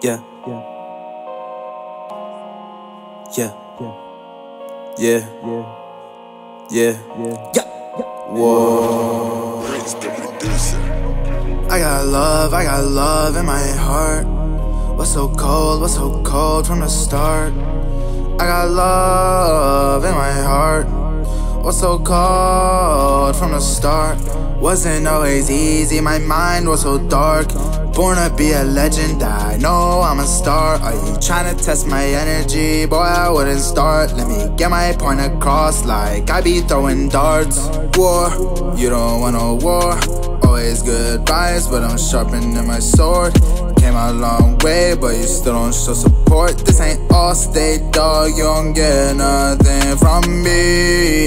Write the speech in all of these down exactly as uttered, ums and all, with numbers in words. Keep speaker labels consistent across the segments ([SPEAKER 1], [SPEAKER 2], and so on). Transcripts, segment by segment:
[SPEAKER 1] Yeah. Yeah. Yeah. Yeah. Yeah. Whoa. I got love, I got love in my heart. What's so cold, what's so cold from the start? I got love in my heart. What's so cold from the start? Wasn't always easy, my mind was so dark. Born to be a legend, I know I'm a star. Are you trying to test my energy? Boy, I wouldn't start. Let me get my point across like I be throwing darts. War, you don't want no war. Always good vibes, but I'm sharpening my sword. Came a long way, but you still don't show support. This ain't all state, dog, you don't get nothing from me.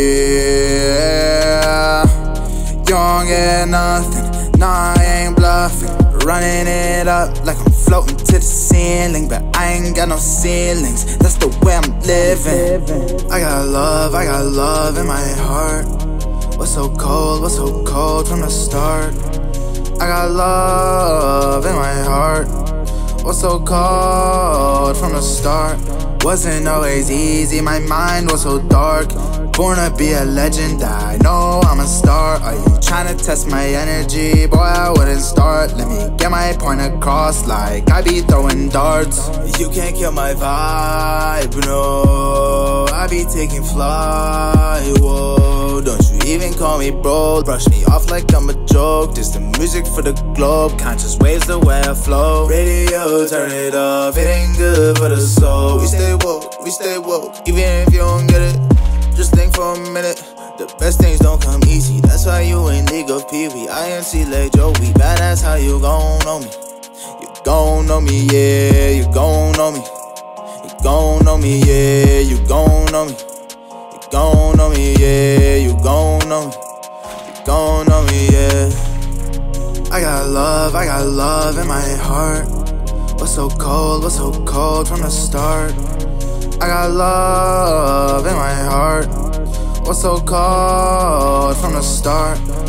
[SPEAKER 1] You don't get nothing, nah, I ain't bluffing. Running it up like I'm floating to the ceiling, but I ain't got no ceilings, that's the way I'm living. I got love, I got love in my heart. What's so cold, what's so cold from the start? I got love in my heart. What's so cold from the start? Wasn't always easy, my mind was so dark. Born to be a legend, I know I'm a star. Are you trying to test my energy? Boy, I wouldn't start. Let me get my point across like I be throwing darts. You can't kill my vibe, no. I be taking flight, whoa. Don't you even call me bro. Brush me off like I'm a joke. This the music for the globe. Conscious waves the way I flow. Radio, turn it off. It ain't good for the soul. We stay woke, we stay woke. Even if you don't get it, just think for a minute. The best things don't come easy. That's why you ain't League of Pee-wee. I N C like Joey. Badass, how you gon' know me? You gon' know me, yeah. You gon' know me. You gon' know me, yeah. You gon' know me. You gon' know me, yeah. You gon' know me. You gon' know me, yeah. I got love, I got love in my heart. What's so cold, what's so cold from the start? I got love in my heart. What's so cold from the start?